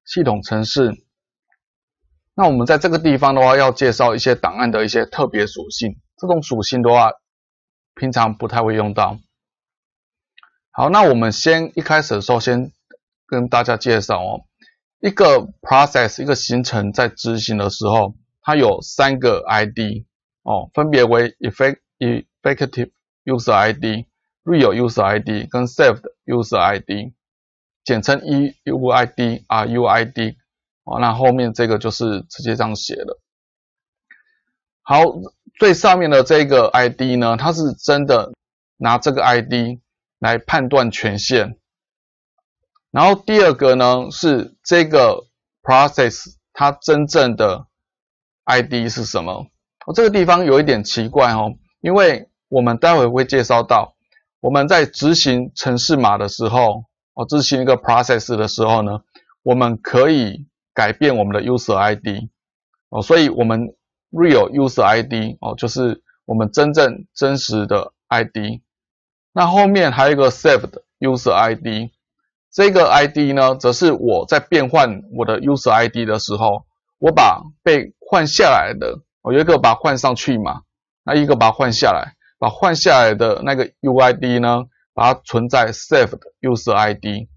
系统程式。那我们在这个地方的话，要介绍一些档案的一些特别属性。这种属性的话，平常不太会用到。好，那我们一开始的时候，先跟大家介绍哦，一个 process 一个行程在执行的时候，它有3个 ID 哦，分别为 effective user ID、real user ID 跟 saved user ID， 简称 EUID、RUID。哦，那后面这个就是直接这样写了。好，最上面的这个 ID 呢，它是真的拿这个 ID 来判断权限。然后第二个呢，是这个 process 它真正的 ID 是什么？这个地方有一点奇怪哦，因为我们待会会介绍到，我们在执行程式码的时候，执行一个 process 的时候呢，我们可以改变我们的 user ID 所以我们 real user ID 就是我们真实的 ID。那后面还有一个 saved user ID， 这个 ID 呢，则是我在变换我的 user ID 的时候，我把被换下来的，有一个把它换上去嘛，那一个把它换下来，把换下来的那个 UID 呢，把它存在 saved user ID。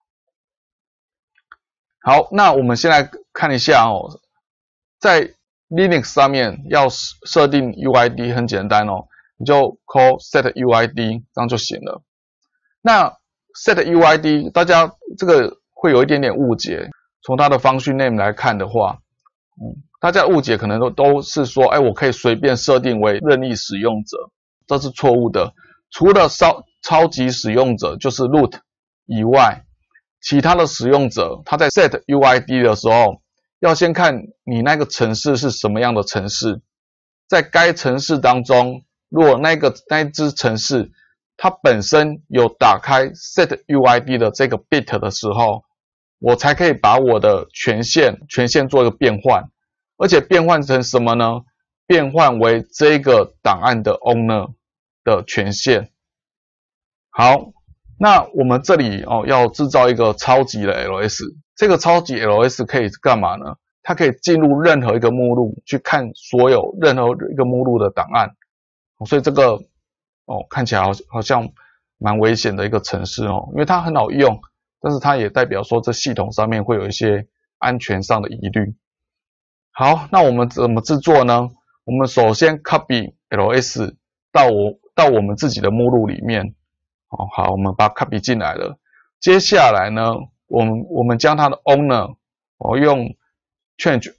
好，那我们先来看一下哦，在 Linux 上面要设定 UID 很简单哦，你就 call set UID 这样就行了。那 set UID 大家这个会有一点点误解，从它的 function name 来看的话，大家误解可能都是说，我可以随便设定为任意使用者，这是错误的。除了超级使用者就是 root 以外，其他的使用者，他在 set UID 的时候，要先看你那个程式是什么样的程式，在该程式当中，如果那一支程式它本身有打开 set UID 的这个 bit 的时候，我才可以把我的权限做一个变换，而且变换成什么呢？变换为这个档案的 owner 的权限。好。那我们这里要制造一个超级的 LS， 这个超级 LS 可以干嘛呢？它可以进入任何一个目录去看所有任何一个目录的档案，所以这个看起来好像蛮危险的一个程式因为它很好用，但是它也代表说这系统上面会有一些安全上的疑虑。好，那我们怎么制作呢？我们首先 copy LS 到我们自己的目录里面。好，我们把它 copy 进来了。接下来呢，我们将它的 owner，用 change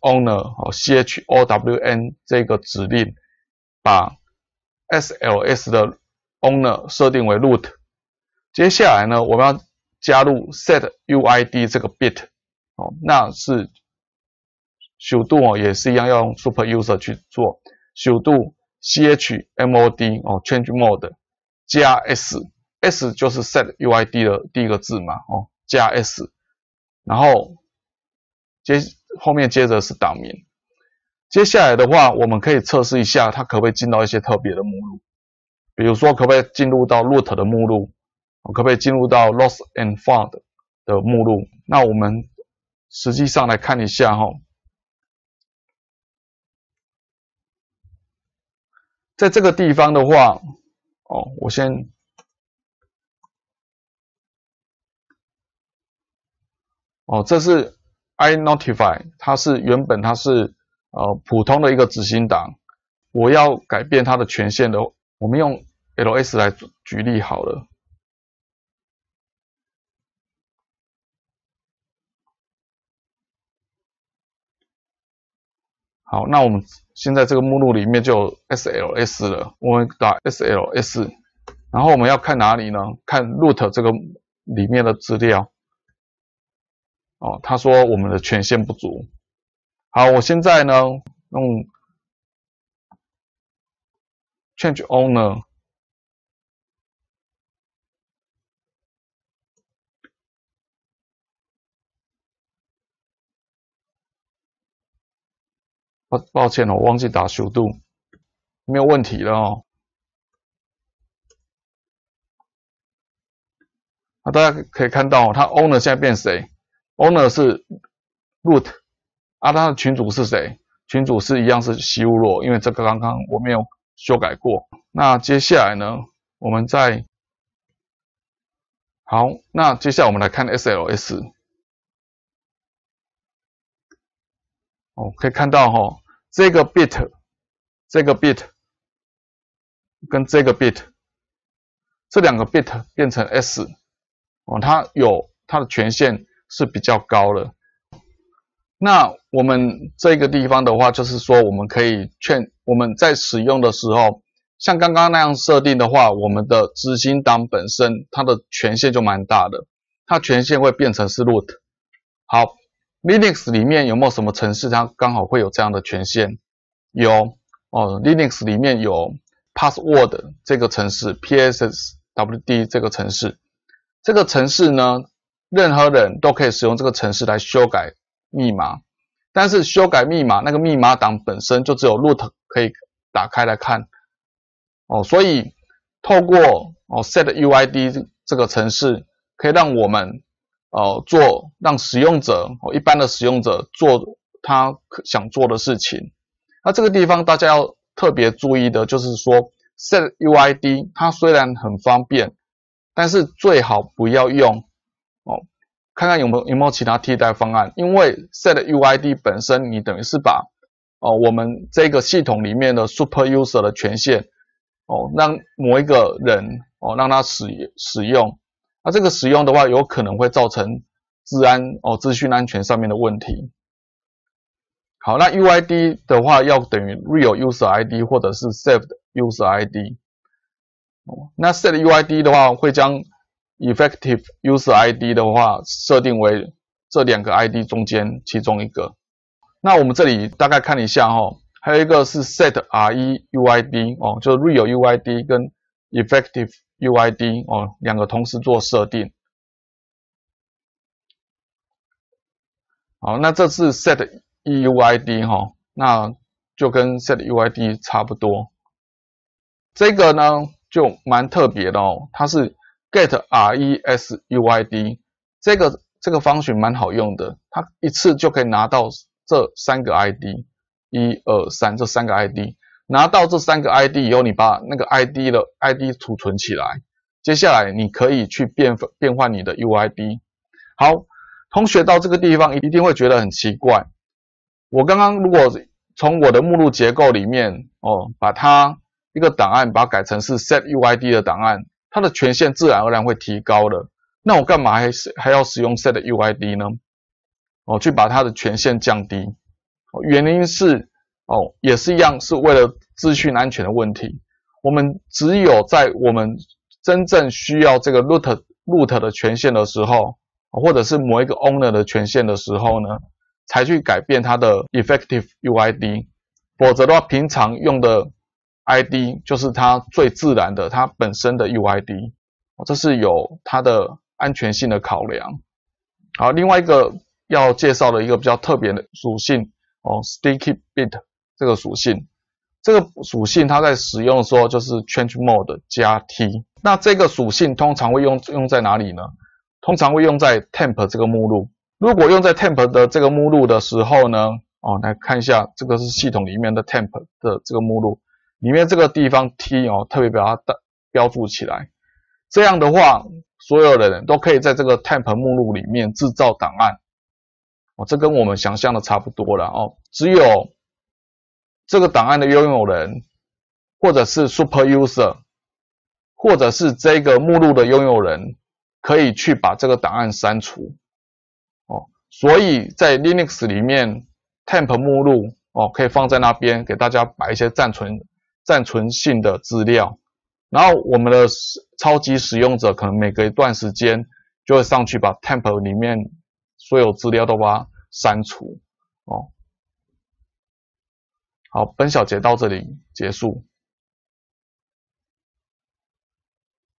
owner，chown 这个指令，把 SLS 的 owner 设定为 root。接下来呢，我们要加入 set UID 这个 bit，那是 sudo 也是一样要用 super user 去做 sudo chmod change mode 加 S 就是 set UID 的第一个字嘛，加 S， 然后后面接着是档名。接下来的话，我们可以测试一下它可不可以进到一些特别的目录，比如说可不可以进入到 root 的目录，可不可以进入到 lost and found 的目录。那我们实际上来看一下在这个地方的话，我先这是 iNotify， 原本它是普通的一个执行档，我要改变它的权限的，我们用 ls 来举例好了。好，那我们现在这个目录里面就有 SLS 了，我们打 SLS， 然后我们要看哪里呢？看 root 这个里面的资料。他说我们的权限不足。好，我现在呢用 change owner 抱歉我忘记打sudo，没有问题了那大家可以看到它 owner 现在变谁？ owner 是 root 啊，它的群主是谁？群主是一样是西乌洛，因为这个刚刚我没有修改过。那接下来呢，我们再好，那接下来我们来看 SLS。哦，可以看到哈，这个 bit 跟这个 bit， 这两个 bit 变成 S， 哦，它的权限是比较高的。那我们这个地方的话，就是说我们可以我们在使用的时候，像刚刚那样设定的话，我们的执行档本身它的权限就蛮大的，它权限会变成是 root。好 ，Linux 里面有没有什么程式它刚好会有这样的权限？有哦 ，Linux 里面有 Password 这个程式 ，PSWD 这个程式。这个程式呢，任何人都可以使用这个程式来修改密码，但是修改密码那个密码档本身就只有 root 可以打开来看哦，所以透过setuid 这个程式可以让我们让使用者一般的使用者做他想做的事情。那这个地方大家要特别注意的就是说 setuid 它虽然很方便，但是最好不要用哦。看看有没有其他替代方案，因为 setuid 本身你等于是把我们这个系统里面的 super user 的权限让某一个人让他使用，那这个使用的话有可能会造成资讯安全上面的问题。好，那 UID 的话要等于 real user ID 或者是 saved user ID。那 set UID 的话会将effective user ID 的话设定为这两个 ID 中间其中一个。那我们这里大概看一下还有一个是 set REUID 就是 real UID 跟 effective UID 两个同时做设定。好，那这是 set EUID 那就跟 set UID 差不多。这个呢就蛮特别的它是 get RESUID， 这个方选蛮好用的，它一次就可以拿到这三个 ID， 1、2、3这三个 ID， 拿到这三个 ID 以后，你把那个 ID 的 ID 储存起来，接下来你可以去变换你的 UID。好，同学到这个地方一定会觉得很奇怪，我刚刚如果从我的目录结构里面把它一个档案把它改成是 setuid 的档案，它的权限自然而然会提高了。那我干嘛还要使用 setuid 呢？去把它的权限降低。原因是也是一样，是为了资讯安全的问题。我们只有在我们真正需要这个 root 的权限的时候，或者是某一个 owner 的权限的时候呢，才去改变它的 effective UID。否则的话，平常用的 ID 就是它最自然的，它本身的 UID， 这是有它的安全性的考量。好，另外一个要介绍的一个比较特别的属性sticky bit 这个属性，这个属性它在使用的时候就是 change mode 加 T。那这个属性通常会用在哪里呢？通常会用在 temp 这个目录。如果用在 temp 的这个目录的时候呢，来看一下，这个是系统里面的 temp 的这个目录，里面这个地方 T 特别把它标注起来。这样的话，所有的人都可以在这个 temp 目录里面制造档案。这跟我们想象的差不多了只有这个档案的拥有人，或者是 super user， 或者是这个目录的拥有人，可以去把这个档案删除。所以在 Linux 里面 temp 目录可以放在那边给大家摆一些暂存性的资料，然后我们的超级使用者可能每隔一段时间就会上去把 temp 里面所有资料都把它删除好，本小节到这里结束。